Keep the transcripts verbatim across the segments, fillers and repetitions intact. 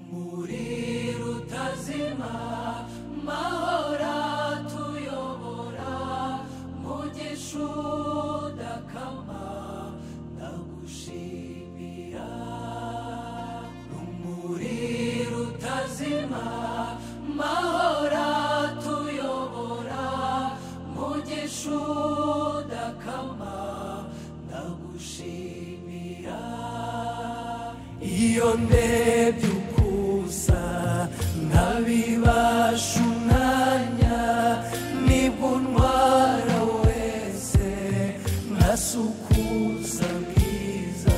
umuriro utazima, mahora tuyobora, mugisha udakama, ndagushimira. Umuriro utazima, mahora tuyobora, mugisha udakama, ndagushimira. Iyo ndebye ukusa nkabibasha umwanya, nibwo ntwara wese nkasukuza bwiza.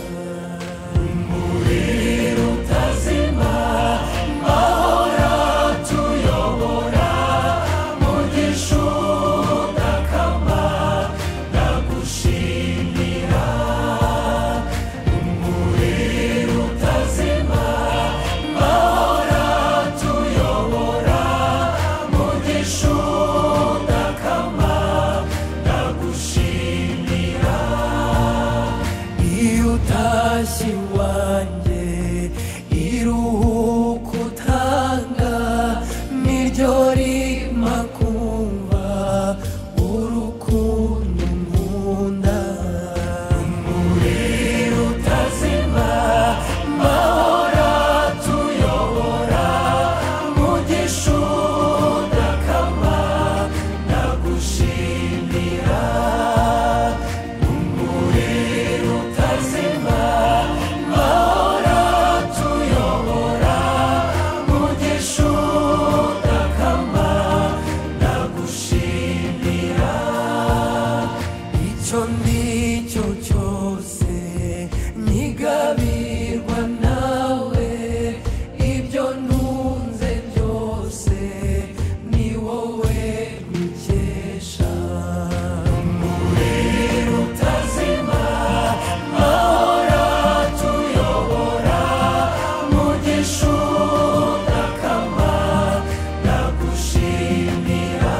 Umuriro utazima, mahora tuyobora, mugisha udakama, ndagushimira. Umuriro utazima, mahora tuyobora, mugisha udakama, ndagushimira. Iyo utashye iwanjye, iruhuko utanga niryo rimpa kumva urukundo nkunda. Umuriro utazima, mahora tuyobora, mugisha udakama, ndagushimira. Umuriro utazima, mahora tuyobora, mugisha udakama, ndagushimira. Icyo ndicyo cyose nkigabirwa nawe, ibyo ntunze byose ni wowe mbikesha. Umuriro utazima, mahora tuyobora, mugisha udakama, ndagushimira.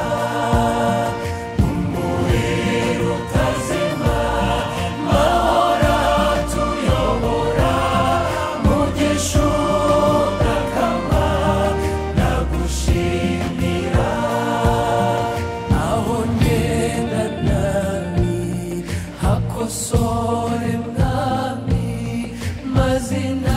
Umuriro utazima, mahora tuyobora, mugisha udakama, ndagushimira. Aho ngenda nami hakosore mwami, mazina